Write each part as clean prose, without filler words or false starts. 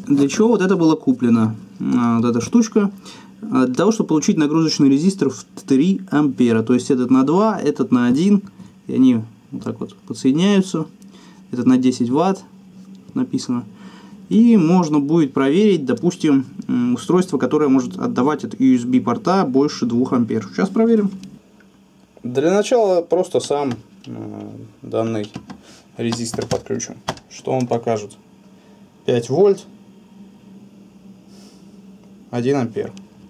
Для чего вот это было куплено? Вот эта штучка. Для того, чтобы получить нагрузочный резистор в 3 ампера. То есть этот на 2, этот на 1. И они вот так вот подсоединяются. Этот на 10 ватт написано. И можно будет проверить, допустим, устройство, которое может отдавать от USB порта больше 2 ампер. Сейчас проверим. Для начала просто сам данный резистор подключим. Что он покажет? 5 вольт, 1 ампер.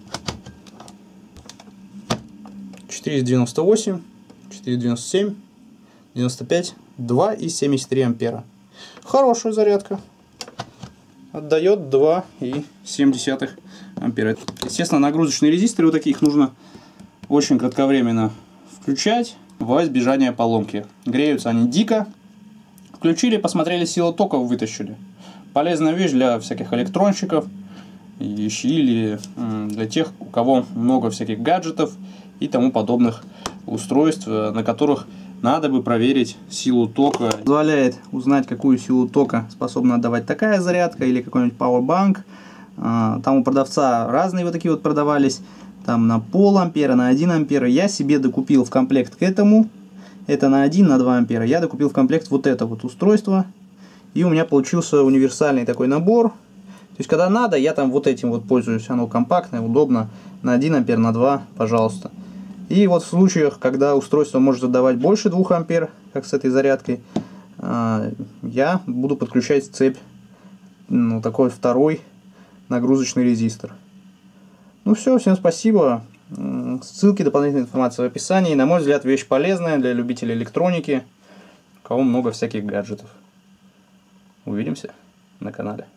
498, 497, 95, 2 и 73 ампера. Хорошая зарядка. Отдает 2,7 ампера. Естественно, нагрузочные резисторы вот таких нужно очень кратковременно включать во избежание поломки. Греются они дико. Включили, посмотрели, силу тока вытащили. Полезная вещь для всяких электронщиков или для тех, у кого много всяких гаджетов и тому подобных устройств, на которых надо бы проверить силу тока. Позволяет узнать, какую силу тока способна отдавать такая зарядка или какой-нибудь Powerbank. Там у продавца разные вот такие вот продавались. Там на пол ампера, на 1 ампера. Я себе докупил в комплект к этому. Это на 1, на 2 ампера. Я докупил в комплект вот это вот устройство. И у меня получился универсальный такой набор. То есть, когда надо, я там вот этим вот пользуюсь. Оно компактное, удобно. На 1 ампер, на 2, пожалуйста. И вот в случаях, когда устройство может отдавать больше 2 ампер, как с этой зарядкой, я буду подключать цепь, такой второй нагрузочный резистор. Ну все, всем спасибо. Ссылки, дополнительная информация в описании. На мой взгляд, вещь полезная для любителей электроники, у кого много всяких гаджетов. Увидимся на канале.